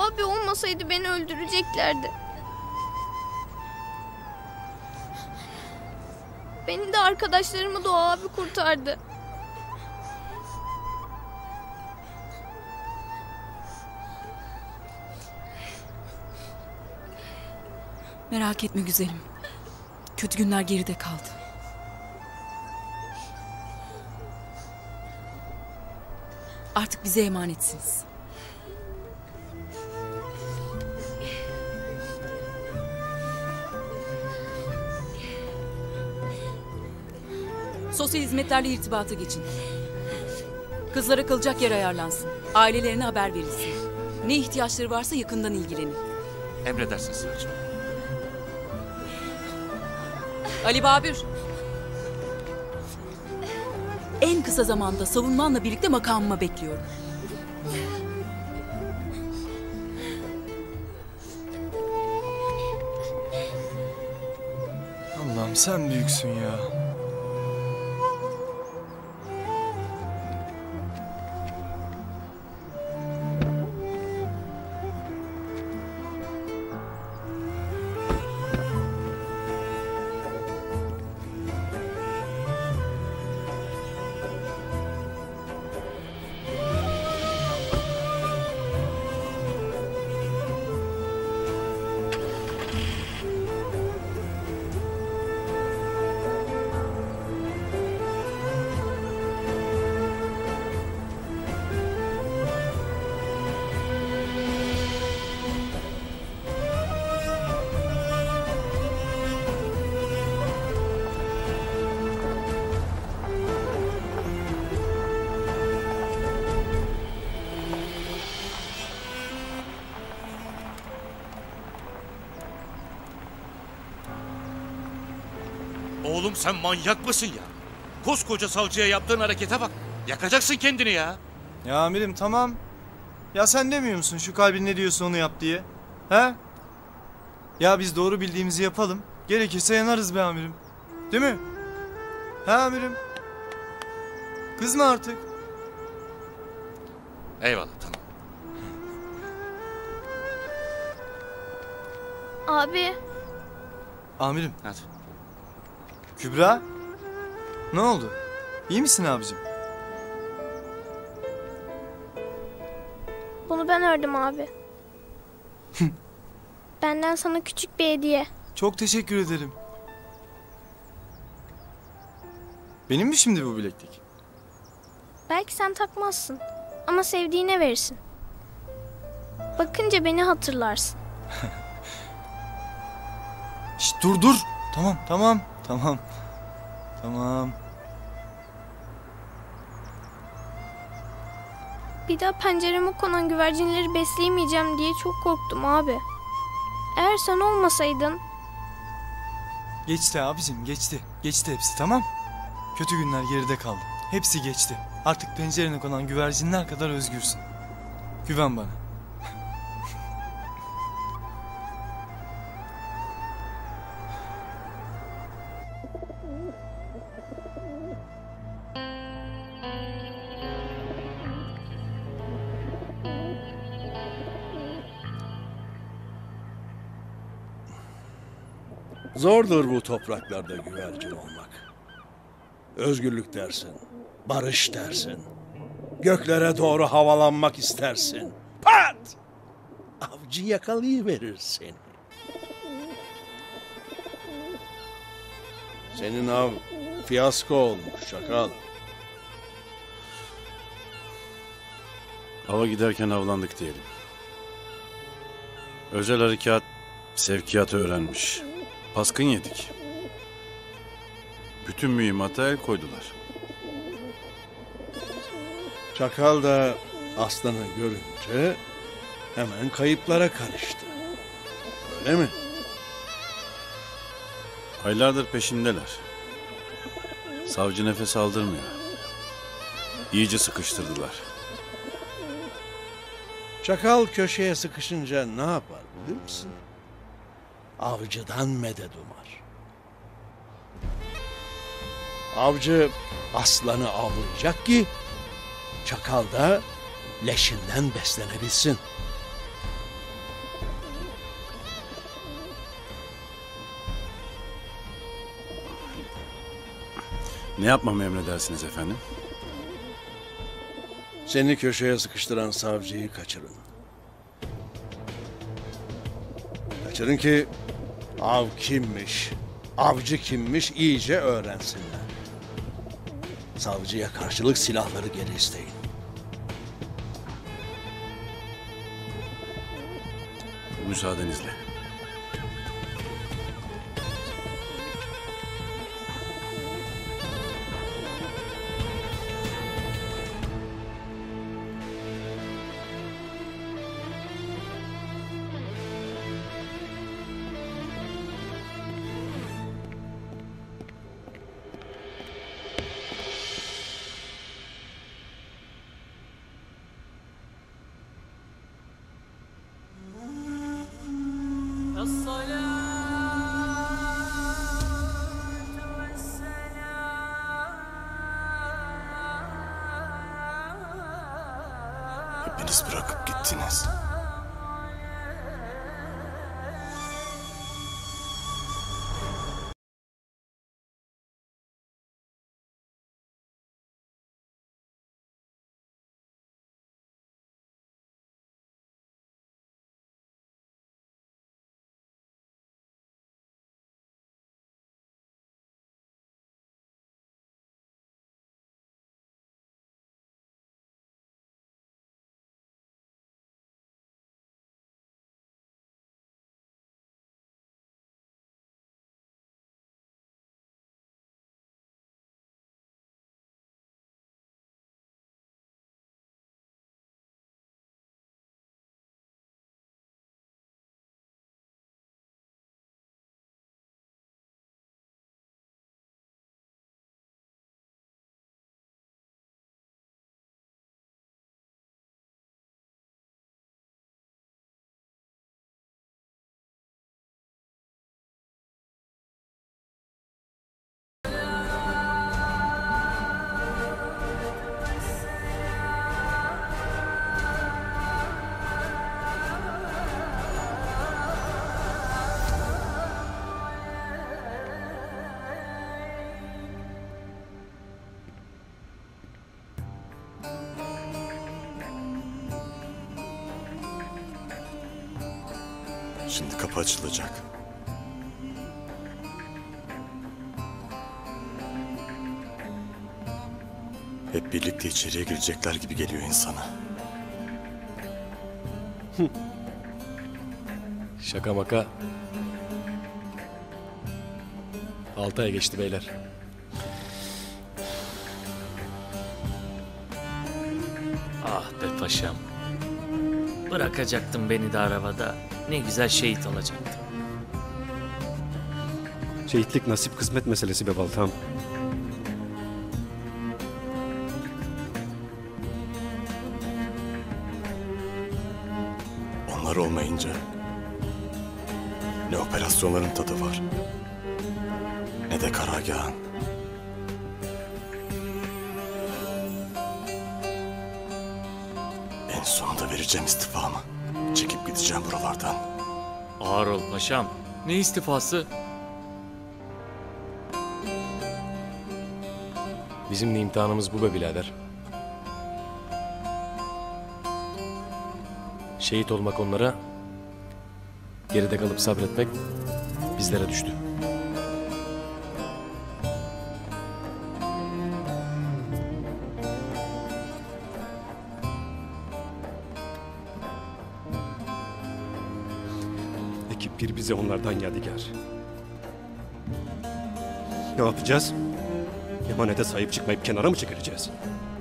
abi olmasaydı beni öldüreceklerdi. Beni de arkadaşlarımı Doğa abi kurtardı. Merak etme güzelim. Kötü günler geride kaldı. Artık bize emanetsiniz. Sosyal hizmetlerle irtibata geçin. Kızlara kalacak yer ayarlansın. Ailelerine haber verilsin. Ne ihtiyaçları varsa yakından ilgilenin. Emredersin Sıracığım. Ali Babür. En kısa zamanda savunmanla birlikte makamıma bekliyorum. Allah'ım sen büyüksün ya. Oğlum sen manyak mısın ya? Koskoca savcıya yaptığın harekete bak. Yakacaksın kendini ya. Ya amirim tamam. Ya sen demiyor musun şu kalbin ne diyorsa onu yap diye? He? Ya biz doğru bildiğimizi yapalım. Gerekirse yanarız be amirim. Değil mi? He amirim? Kızma artık. Eyvallah tamam. Abi. Amirim. Hadi. Kübra? Ne oldu? İyi misin abicim? Bunu ben ördüm abi. Benden sana küçük bir hediye. Çok teşekkür ederim. Benim mi şimdi bu bileklik? Belki sen takmazsın. Ama sevdiğine verirsin. Bakınca beni hatırlarsın. Şşt dur. Tamam. Tamam. Bir daha pencereme konan güvercinleri besleyemeyeceğim diye çok korktum abi. Eğer sen olmasaydın... Geçti abicim geçti. Geçti hepsi tamam. Kötü günler geride kaldı. Hepsi geçti. Artık pencerene konan güvercinler kadar özgürsün. Güven bana. Zordur bu topraklarda güvercin olmak. Özgürlük dersin, barış dersin. Göklere doğru havalanmak istersin. Pat! Avcı yakalayıverir seni. Senin av fiyasko olmuş şakal. Ava giderken avlandık diyelim. Özel harekat sevkiyatı öğrenmiş. Baskın yedik. Bütün mühimmata el koydular. Çakal da aslanı görünce hemen kayıplara karıştı. Öyle mi? Aylardır peşindeler. Savcı nefes aldırmıyor. İyice sıkıştırdılar. Çakal köşeye sıkışınca ne yapar bilir misin? Avcıdan medet umar. Avcı aslanı avlayacak ki çakal da leşinden beslenebilsin. Ne yapmamı emredersiniz efendim? Seni köşeye sıkıştıran savcıyı kaçırın. Kaçırın ki av kimmiş, avcı kimmiş iyice öğrensinler. Savcıya karşılık silahları geri isteyin. Müsaadenizle. Hepiniz bırakıp gittiniz. Şimdi kapı açılacak. Hep birlikte içeriye girecekler gibi geliyor insana. Şaka maka. 6 ay geçti beyler. Ah be paşam. Bırakacaktın beni de arabada. Ne güzel şehit olacaktım. Şehitlik nasip kısmet meselesi be baltam. Onlar olmayınca ne operasyonların tadı var, ne de karargahın. En sonunda vereceğim istifamı. Çekip gideceğim buralardan. Ağır ol paşam. Ne istifası? Bizim de imtihanımız bu be birader. Şehit olmak onlara, geride kalıp sabretmek bizlere düştü. Ekip bir bize onlardan yadigar. Ne yapacağız? Emanete sahip çıkmayıp kenara mı çekileceğiz?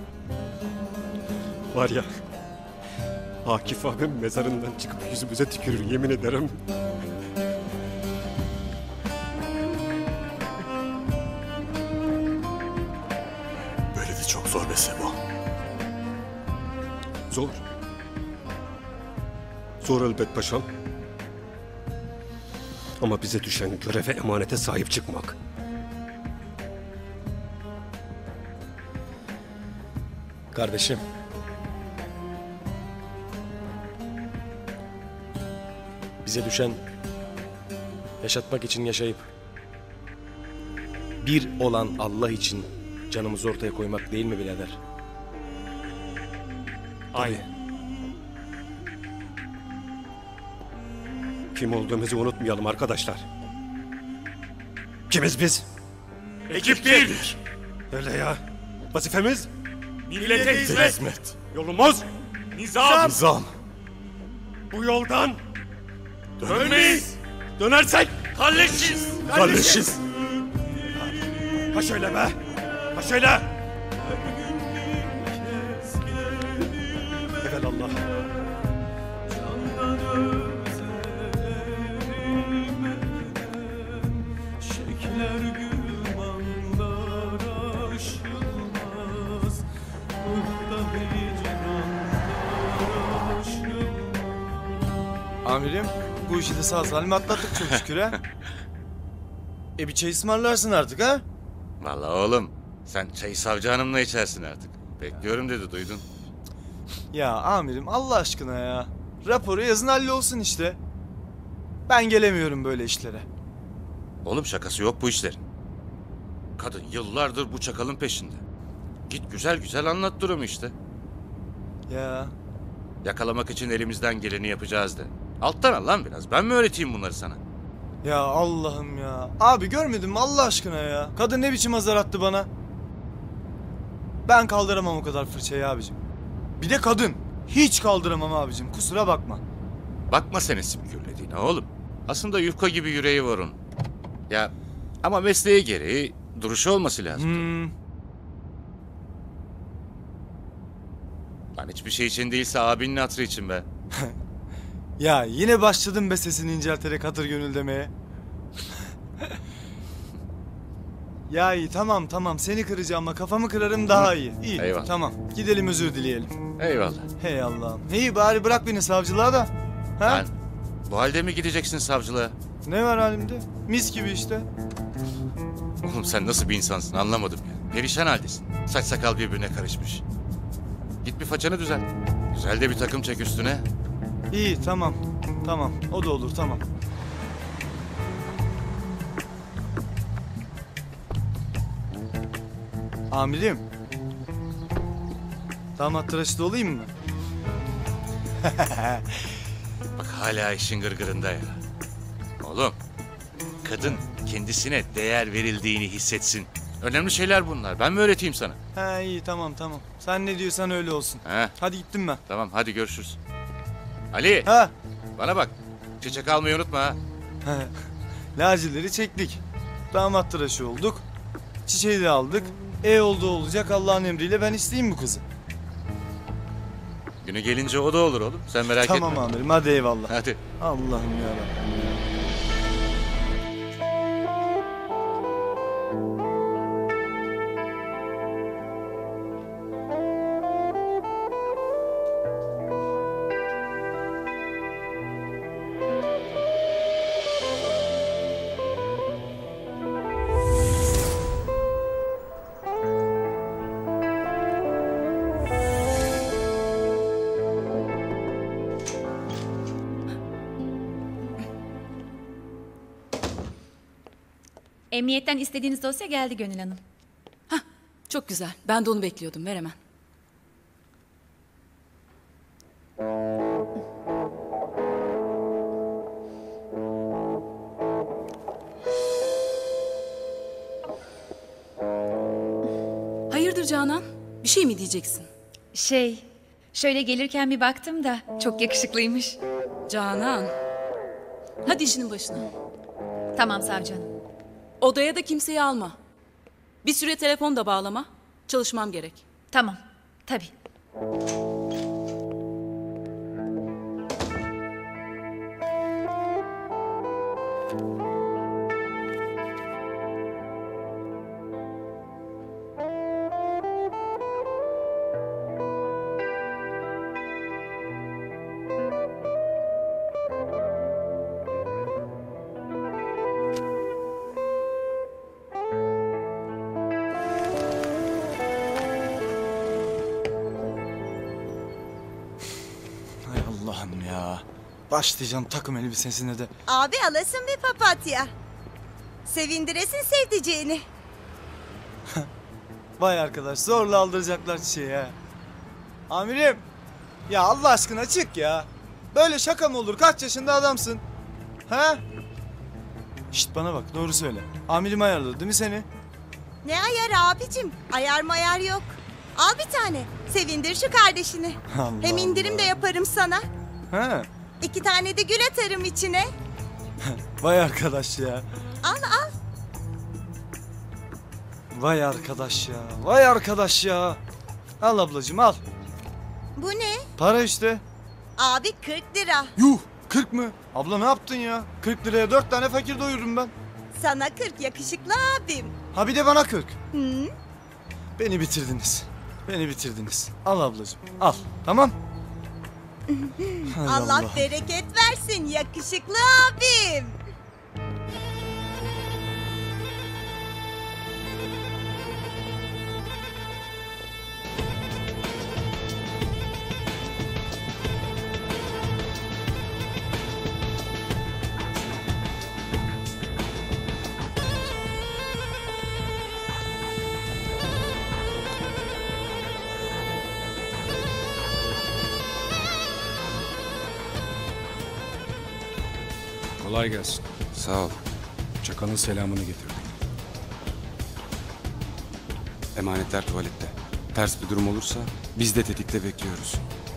Var ya, Akif abim mezarından çıkıp yüzümüze tükürür yemin ederim. Böyle de çok zor be Sebo. Zor. Zor elbet paşam. Ama bize düşen göreve emanete sahip çıkmak. Kardeşim. Bize düşen yaşatmak için yaşayıp bir olan Allah için Canımızı ortaya koymak değil mi birader? Aynen. Kim olduğumuzu unutmayalım arkadaşlar. Kimiz biz? Ekip bir. Öyle ya. Vazifemiz Millete hizmet. yolumuz Nizam. nizam. Bu yoldan Dönmeyiz. dönersek Kalleşiz. kardeşiz. Ha şöyle be. Ha şöyle. Evelallah. Amirim bu işi de sağ salim atlattık çok şükür ha. Bir çay ısmarlarsın artık ha? Vallahi oğlum sen çayı savcı hanımla içersin artık. Bekliyorum dedi, duydun. Ya amirim Allah aşkına ya. Raporu yazın hallolsun işte. Ben gelemiyorum böyle işlere. Oğlum şakası yok bu işlerin. Kadın yıllardır bu çakalın peşinde. Git güzel güzel anlat durumu işte. Ya Yakalamak için elimizden geleni yapacağız de. Alttan al lan biraz. Ben mi öğreteyim bunları sana? ya Allah'ım ya. Abi görmedin mi Allah aşkına ya? Kadın ne biçim azar attı bana. Ben kaldıramam o kadar fırçayı abicim. Bir de kadın. Hiç kaldıramam abicim kusura bakma. Bakma sen isim gürlediğine oğlum. Aslında yufka gibi yüreği var onun. Ya ama mesleği gereği duruşu olması lazım. Lan hiçbir şey için değilse abinin hatırı için be. Ya yine başladım be sesini incelterek hatır gönül demeye. Ya iyi tamam seni kıracağıma kafamı kırarım daha iyi. İyi Eyvallah. tamam gidelim özür dileyelim. Eyvallah. Hey Allah'ım. İyi bari bırak beni savcılığa da. Ha? Lan bu halde mi gideceksin savcılığa? Ne var halimde? Mis gibi işte. Oğlum sen nasıl bir insansın anlamadım ya. Perişan haldesin. Saç sakal birbirine karışmış. Git bir façanı düzelt. Güzel de bir takım çek üstüne. İyi tamam o da olur tamam. Amirim. Damat tıraşı da olayım mı? Bak hala işin gırgırında ya. Oğlum kadın kendisine değer verildiğini hissetsin. Önemli şeyler bunlar. Ben mi öğreteyim sana? He iyi tamam. Sen ne diyorsan öyle olsun. He, Hadi gittim ben. tamam hadi görüşürüz. Ali Ha. bana bak. Çiçek almayı unutma ha. Lacileri çektik. Damat tıraşı olduk. Çiçeği de aldık. Oldu olacak Allah'ın emriyle ben isteyeyim bu kızı. Günü gelince o da olur oğlum. Sen merak Tamam etme. amirim hadi eyvallah. Hadi. Allah'ım yarabbim. Emniyetten istediğiniz dosya geldi Gönül Hanım. Çok güzel. Ben de onu bekliyordum. Ver hemen. Hayırdır Canan? Bir şey mi diyeceksin? Şöyle gelirken bir baktım da çok yakışıklıymış. Canan. Hadi işinin başına. Tamam savcı hanım. Odaya da kimseyi alma. Bir süre telefon da bağlama. Çalışmam gerek. Tamam, tabii. Hay Allah'ım ya. Başlayacağım takım elbisesine de. Abi alasın bir papatya. Sevindiresin sevdiceğini. Vay arkadaş zorla aldıracaklar çiçeği ha. Amirim. Ya Allah aşkına çık ya. Böyle şaka mı olur? Kaç yaşında adamsın? Ha? Şşt bana bak doğru söyle. Amirim ayarladı değil mi seni? Ne ayar abicim? Ayar mayar yok. Al bir tane. Sevindir şu kardeşini. Allah Hem indirim Allah. de yaparım sana. Ha? 2 tane de gül atarım içine. Vay arkadaş ya. Al al. Vay arkadaş ya. Vay arkadaş ya. Al ablacığım al. Bu ne? Para işte. Abi 40 lira. Yuh 40 mı? Abla ne yaptın ya? 40 liraya 4 tane fakir doyururum ben. Sana 40 yakışıklı abim. Ha bir de bana 40. Hı? Beni bitirdiniz. Beni bitirdiniz. Al ablacığım al. Tamam. Hay Allah bereket versin yakışıklı abim. Kolay gelsin. Sağ ol. Çakanın selamını getirdim. Emanetler tuvalette. Ters bir durum olursa biz de tetikte bekliyoruz.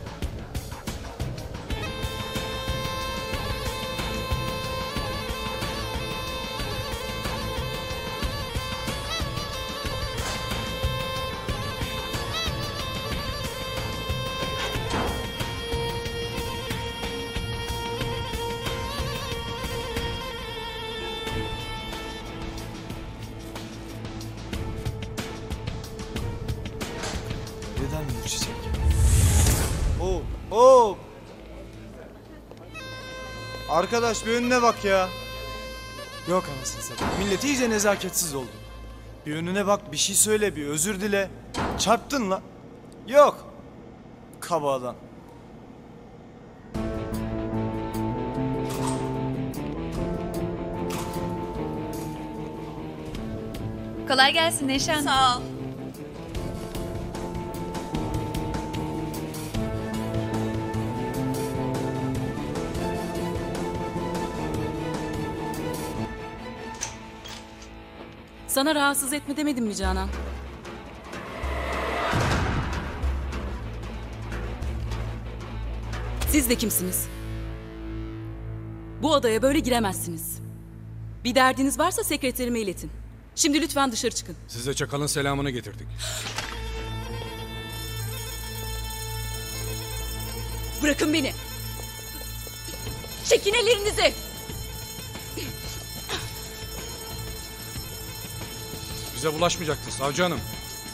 Neden bu çiçek? Oo, oo. Arkadaş bir önüne bak ya. Yok anasını satayım. Millet iyice nezaketsiz oldu. Bir önüne bak, bir şey söyle, bir özür dile. Çarptın la. Yok. Kaba adam. Kolay gelsin Neşan. Sağ ol. Sana rahatsız etme demedim mi Canan? Siz de kimsiniz? Bu odaya böyle giremezsiniz. Bir derdiniz varsa sekreterime iletin. Şimdi lütfen dışarı çıkın. Size çakalın selamını getirdik. Bırakın beni. Çekin ellerinizi. Bize bulaşmayacaktı savcı hanım.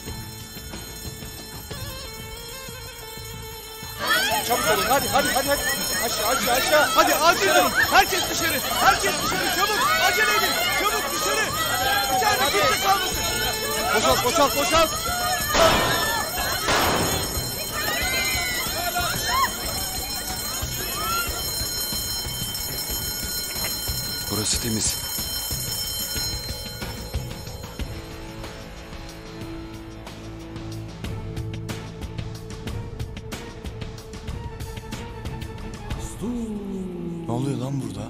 Çabuk olun hadi. Aşağı. Hadi acil olun. Herkes dışarı. Çabuk. Acele edin. Çabuk dışarı. İçeride kimse kalmasın. Boşalt. Burası temiz. Ne oluyor lan burada?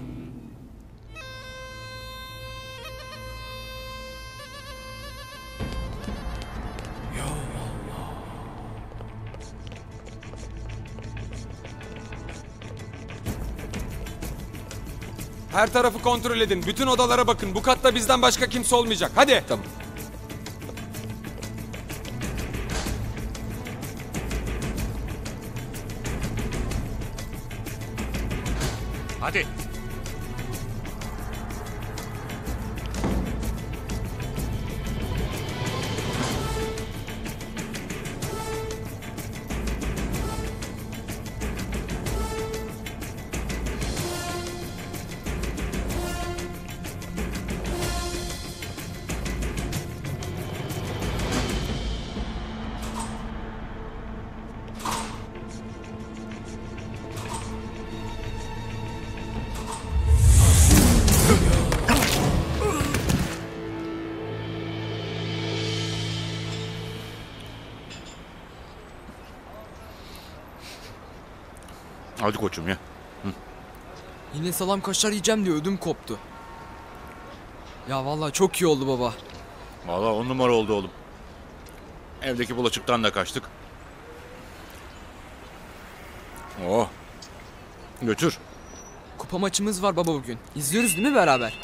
Her tarafı kontrol edin. Bütün odalara bakın. Bu katta bizden başka kimse olmayacak. Hadi. Tamam. Hadi. Hadi koçum ya. Yine salam kaşar yiyeceğim diye ödüm koptu. Ya vallahi çok iyi oldu baba. Vallahi 10 numara oldu oğlum. Evdeki bulaşıktan da kaçtık. Oh. Götür. Kupa maçımız var baba bugün. İzliyoruz değil mi beraber?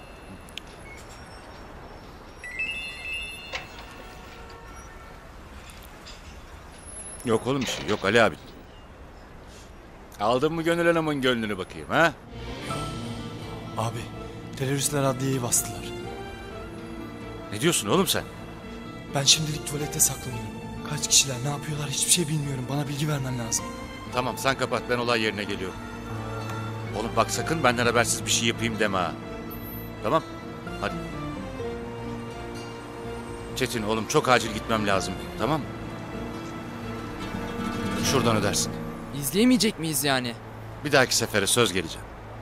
Yok oğlum bir şey. Yok Ali abi. Aldın mı Gönül Hanım'ın gönlünü bakayım ha? Abi teröristler adliyeyi bastılar. Ne diyorsun oğlum sen? Ben şimdilik tuvalette saklanıyorum. Kaç kişiler ne yapıyorlar hiçbir şey bilmiyorum. Bana bilgi vermen lazım. Tamam sen kapat, ben olay yerine geliyorum. Oğlum bak sakın benden habersiz bir şey yapayım deme ha. Tamam? Hadi. Çetin oğlum çok acil gitmem lazım. Tamam mı? Şuradan ödersin. İzleyemeyecek miyiz yani? Bir dahaki sefere söz geleceğim.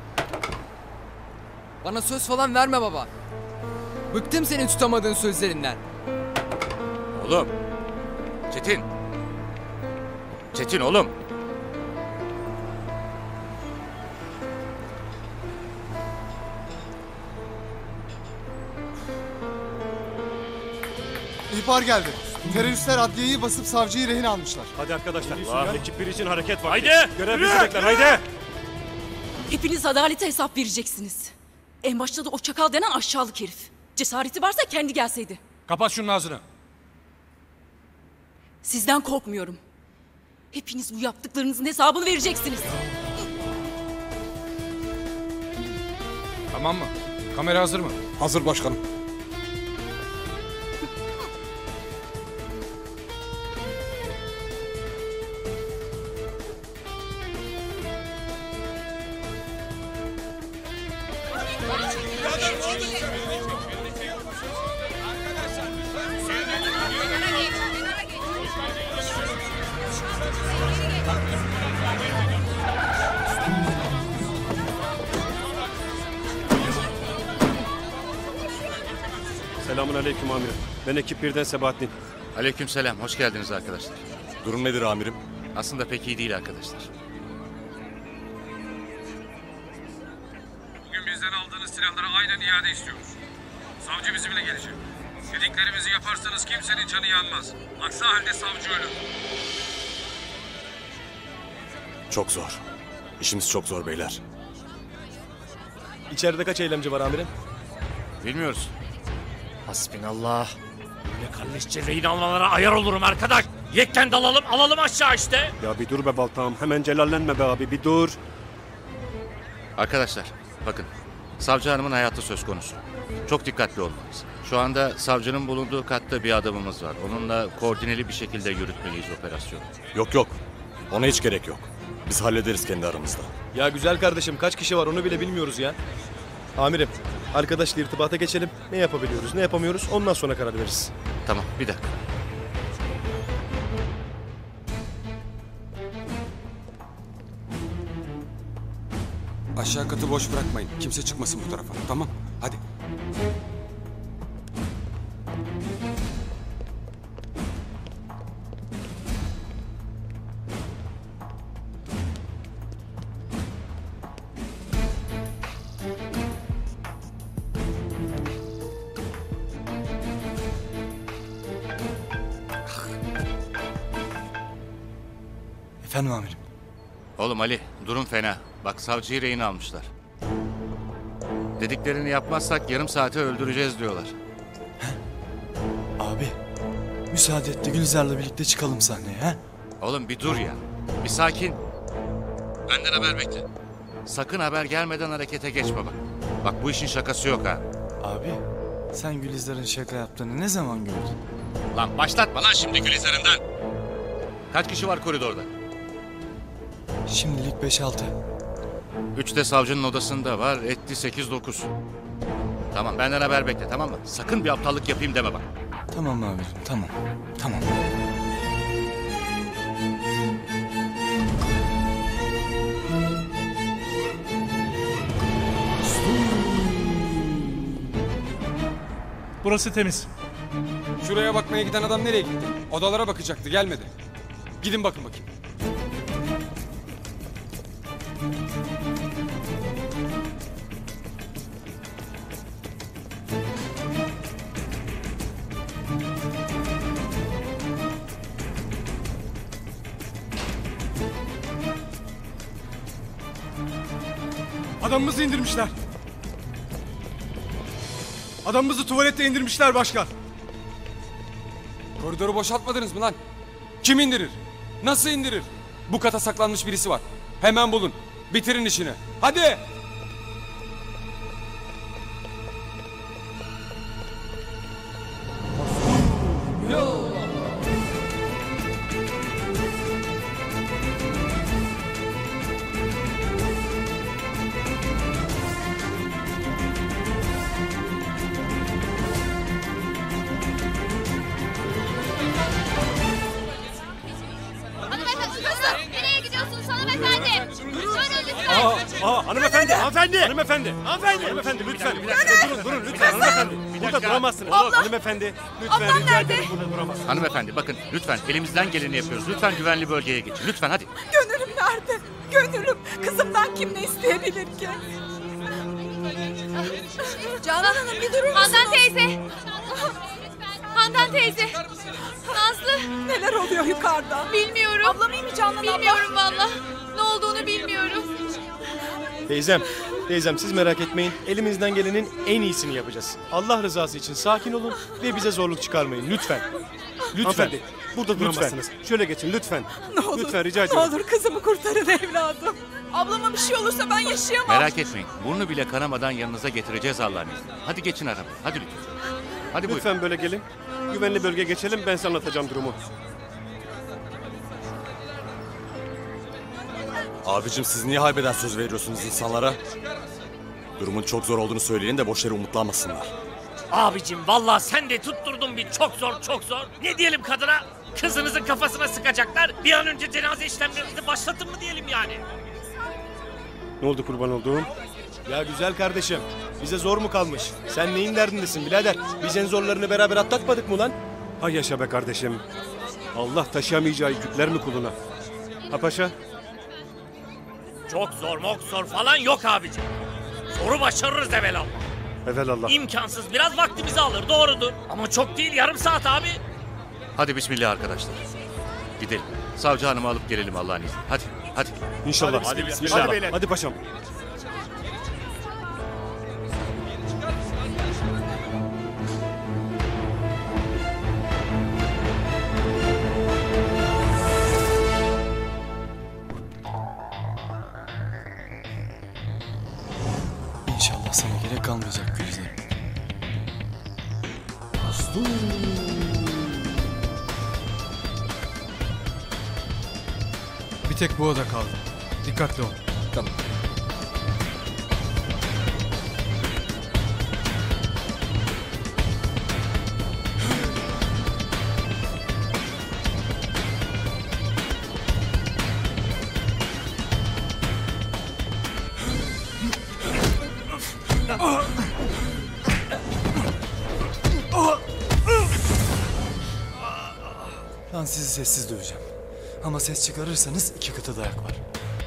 Bana söz falan verme baba. Bıktım senin tutamadığın sözlerinden. Oğlum. Çetin. Çetin oğlum. İhbar geldi. Teröristler adliyeyi basıp savcıyı rehin almışlar. Hadi arkadaşlar. Geliyorsun ya. Ekip bir için hareket vakti. Haydi! Görev Yürü! bizi bekler. Haydi! Hepiniz adalete hesap vereceksiniz. En başta da o çakal denen aşağılık herif. Cesareti varsa kendi gelseydi. Kapat şunun ağzını. Sizden korkmuyorum. Hepiniz bu yaptıklarınızın hesabını vereceksiniz. Tamam mı? Kamera hazır mı? Hazır başkanım. Selamun aleyküm amirim. Ben ekip 1'den Sebahattin. Aleyküm selam. Hoş geldiniz arkadaşlar. Durum nedir amirim? Aslında pek iyi değil arkadaşlar. Bugün bizden aldığınız silahları aynen iade istiyoruz. Savcı bizimle gelecek. Dediklerimizi yaparsanız kimsenin canı yanmaz. Aksi halde savcı ölür. Çok zor. İşimiz çok zor beyler. İçeride kaç eylemci var amirim? Bilmiyoruz. Hasbinallah. Böyle kalleşçe rehin almalara ayar olurum arkadaş. Yekten dalalım alalım aşağı işte. Ya bir dur be baltam. Hemen celallenme be abi bir dur. Arkadaşlar bakın. Savcı hanımın hayatı söz konusu. Çok dikkatli olmalıyız. Şu anda savcının bulunduğu katta bir adamımız var. Onunla koordineli bir şekilde yürütmeliyiz operasyonu. Yok yok. Ona hiç gerek yok. Biz hallederiz kendi aramızda. Ya güzel kardeşim kaç kişi var onu bile bilmiyoruz ya. Amirim arkadaşla irtibata geçelim. Ne yapabiliyoruz ne yapamıyoruz ondan sonra karar veririz. Tamam bir dakika. Aşağı katı boş bırakmayın. Kimse çıkmasın bu tarafa. Tamam. Hadi. Efendim amirim. Oğlum Ali durum fena. Bak savcıyı rehin almışlar. Dediklerini yapmazsak yarım saate öldüreceğiz diyorlar. Abi müsaade et de Gülizar'la birlikte çıkalım sahneye ha? Oğlum bir dur ya. Bir sakin. Benden haber bekle. Sakın haber gelmeden harekete geçme bak. Bak bu işin şakası yok ha. Abi sen Gülizar'ın şaka yaptığını ne zaman gördün? Lan başlatma lan şimdi Gülizar'ından. Kaç kişi var koridorda? Şimdilik 5-6. 3 de savcının odasında var. Etti 8-9. Tamam benden haber bekle tamam mı? Sakın bir aptallık yapayım deme bak. Tamam amirim tamam. Tamam. Burası temiz. Şuraya bakmaya giden adam nereye gitti? Odalara bakacaktı gelmedi. Gidin bakın bakayım. Adamımızı indirmişler. Adamımızı tuvalette indirmişler başkan. Koridoru boşaltmadınız mı lan? Kim indirir? Nasıl indirir? Bu kata saklanmış birisi var. Hemen bulun. Bitirin işini. Hadi! Nereye gidiyorsunuz hanımefendi? Durun lütfen. Hanımefendi, hanımefendi lütfen. Durun lütfen hanımefendi. Burada duramazsınız. Hanımefendi, lütfen rica ederim burada duramazsınız. Hanımefendi bakın lütfen elimizden geleni yapıyoruz. Lütfen güvenli bölgeye geçin. Lütfen hadi. Gönülüm nerede? Gönülüm. Kızımdan kim ne isteyebilir ki? Canan Hanım bir durur musunuz? Handan teyze. Handan teyze. Nazlı. Neler oluyor yukarıda? Bilmiyorum. Ablam iyi mi Canan abla? Bilmiyorum valla. Ne olduğunu bilmiyorum. Teyzem siz merak etmeyin. Elimizden gelenin en iyisini yapacağız. Allah rızası için sakin olun ve bize zorluk çıkarmayın lütfen. Lütfen. Burada duramazsınız. Şöyle geçin lütfen. Ne olur. Lütfen rica Ne ediyorum. olur kızımı kurtarın evladım. Ablama bir şey olursa ben yaşayamam. Merak etmeyin. Burnu bile kanamadan yanınıza getireceğiz Allah'ın izniyle. Hadi geçin araba. Hadi lütfen. Hadi buyurun. Lütfen böyle gelin. Güvenli bölgeye geçelim ben size anlatacağım durumu. Abicim siz niye haybeden söz veriyorsunuz insanlara? Durumun çok zor olduğunu söyleyin de boş yere umutlanmasınlar. Abicim vallahi sen de tutturdun bir çok zor çok zor. Ne diyelim kadına? Kızınızın kafasına sıkacaklar. Bir an önce cenaze işlemlerinizi başlatın mı diyelim yani? Ne oldu kurban olduğum? Ya güzel kardeşim, bize zor mu kalmış? Sen neyin derdindesin birader? Biz en zorlarını beraber atlatmadık mı lan? Hay yaşa be kardeşim. Allah taşıyamayacağı yükler mi kuluna? Ha paşa? Çok zor mok zor falan yok abicim. Zoru başarırız evelallah. Evelallah. İmkansız biraz vaktimizi alır doğrudur. Ama çok değil yarım saat abi. Hadi bismillah arkadaşlar. Gidelim. Savcı hanımı alıp gelelim Allah'ın izniyle. Hadi. Hadi. İnşallah. Hadi bismillah. Hadi paşam. İnşallah sana gerek kalmayacak Gülizar. Bir tek bu oda kaldı. Dikkatli ol. Tamam. Lan sizi sessiz döveceğim. Ama ses çıkarırsanız 2 katı dayak var.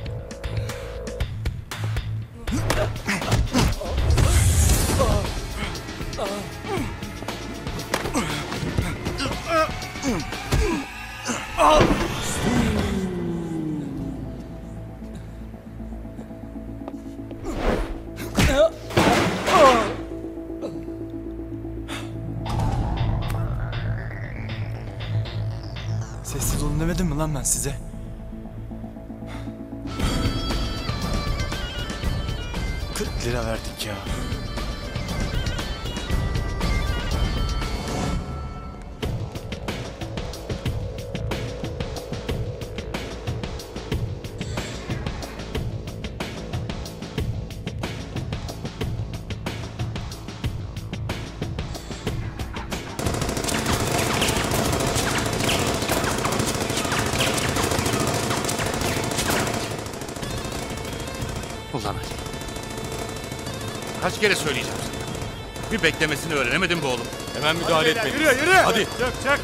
Sessiz olun demedim mi lan ben size? $40 verdik ya. Ulan Ali. Kaç kere söyleyeceğim sana. Bir beklemesini öğrenemedin bu oğlum. Hemen müdahale etmeyin. Yürü. Hadi. Çök.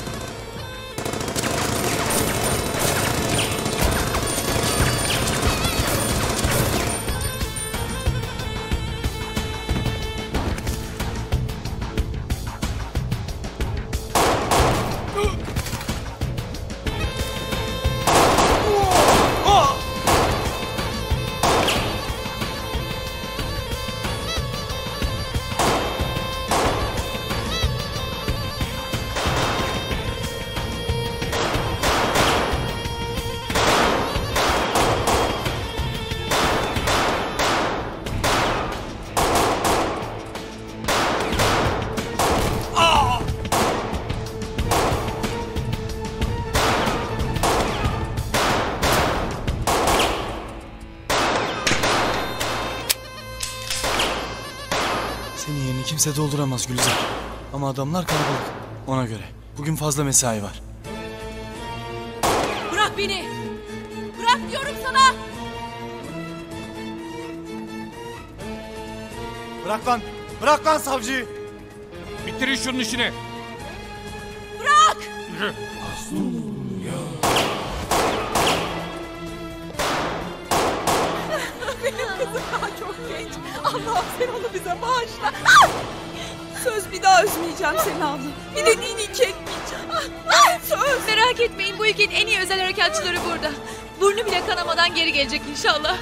kimse dolduramaz Gülizar. Ama adamlar kalabalık. Ona göre. Bugün fazla mesai var. Bırak beni. Bırak diyorum sana. Bırak lan. Bırak lan savcıyı. Bitirin şunun işini. Bırak. Yürü. Benim kızım daha çok genç. Allah'ım sen onu bize bağışla. Ah! Söz bir daha üzmeyeceğim seni abla. Bir dediğini iki etmeyeceğim. Söz. Merak etmeyin, bu ülkenin en iyi özel harekatçıları burada. Burnu bile kanamadan geri gelecek inşallah.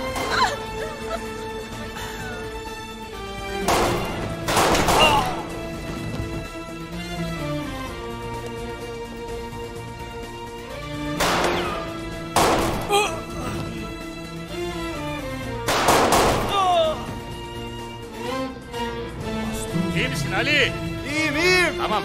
İyi misin Ali? İyiyim iyiyim. Tamam.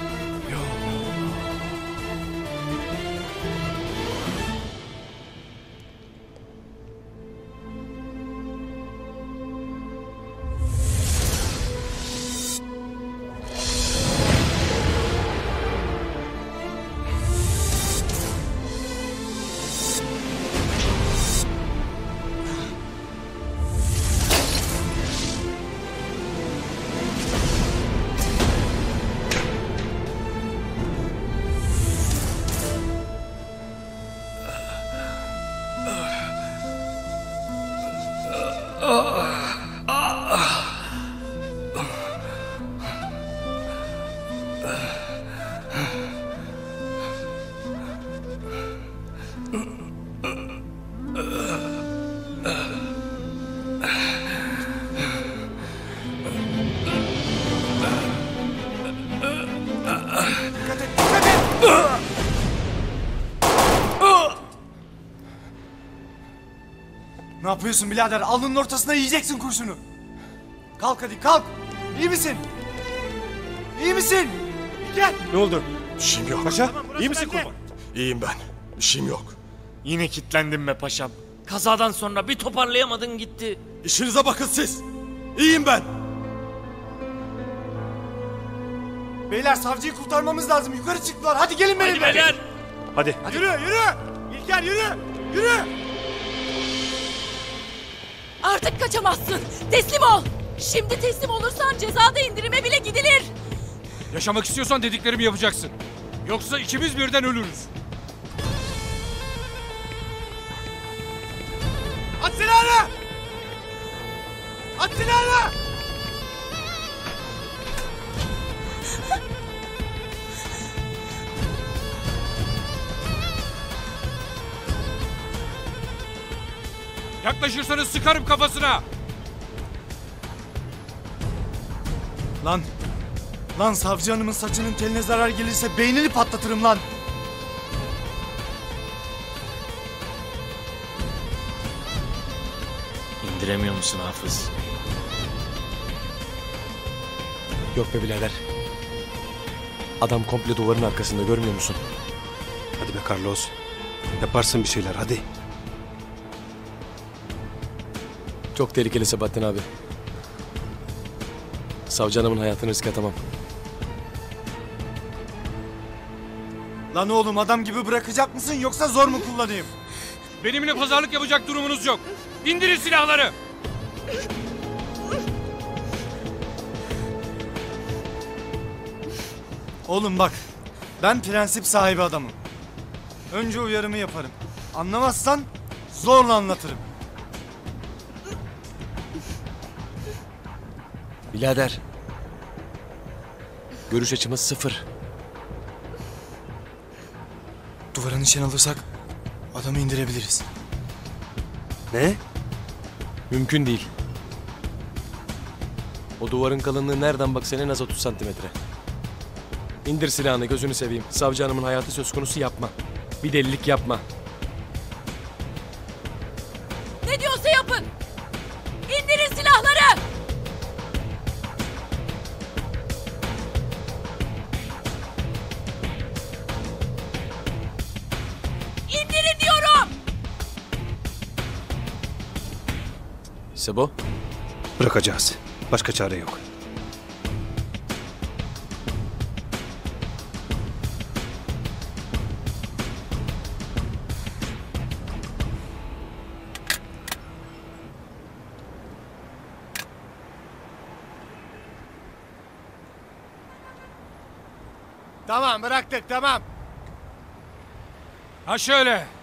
Ne yapıyorsun birader? Alnının ortasına yiyeceksin kurşunu. Kalk hadi kalk. İyi misin? İyi misin? Gel. Ne oldu? Bir şeyim yok. Paşa iyi misin kurban? İyiyim ben. Bir şeyim yok. Yine kilitlendim be paşam. Kazadan sonra bir toparlayamadın gitti. İşinize bakın siz. İyiyim ben. Beyler savcıyı kurtarmamız lazım. Yukarı çıktılar. Hadi gelin benimle. Hadi beyler. Hadi. Yürü yürü. İlker yürü. Yürü. Artık kaçamazsın. Teslim ol. Şimdi teslim olursan cezada indirime bile gidilir. Yaşamak istiyorsan dediklerimi yapacaksın. Yoksa ikimiz birden ölürüz. At silahını. At silahını. Yaklaşırsanız sıkarım kafasına. Lan. Lan savcı hanımın saçının teline zarar gelirse beynini patlatırım lan. İndiremiyor musun Hafız? Yok be birader. Adam komple duvarın arkasında, görmüyor musun? Hadi be Carlos. Yaparsın bir şeyler hadi. Çok tehlikeli Sebahattin abi. Savcı hanımın hayatını riske atamam. Lan oğlum adam gibi bırakacak mısın yoksa zor mu kullanayım? Benimle pazarlık yapacak durumunuz yok. İndirin silahları. Oğlum bak. Ben prensip sahibi adamım. Önce uyarımı yaparım. Anlamazsan zorla anlatırım. Birader. Görüş açımız sıfır. Duvara nişan alırsak adamı indirebiliriz. Ne? Mümkün değil. O duvarın kalınlığı nereden baksan en az 30 santimetre. İndir silahını, gözünü seveyim. Savcı hanımın hayatı söz konusu yapma. Bir delilik yapma. Ne diyorsa yapın. İndirin silahları. İndirin diyorum. Sebo? Bırakacağız. Başka çare yok. Tamam bıraktık tamam. Ha şöyle.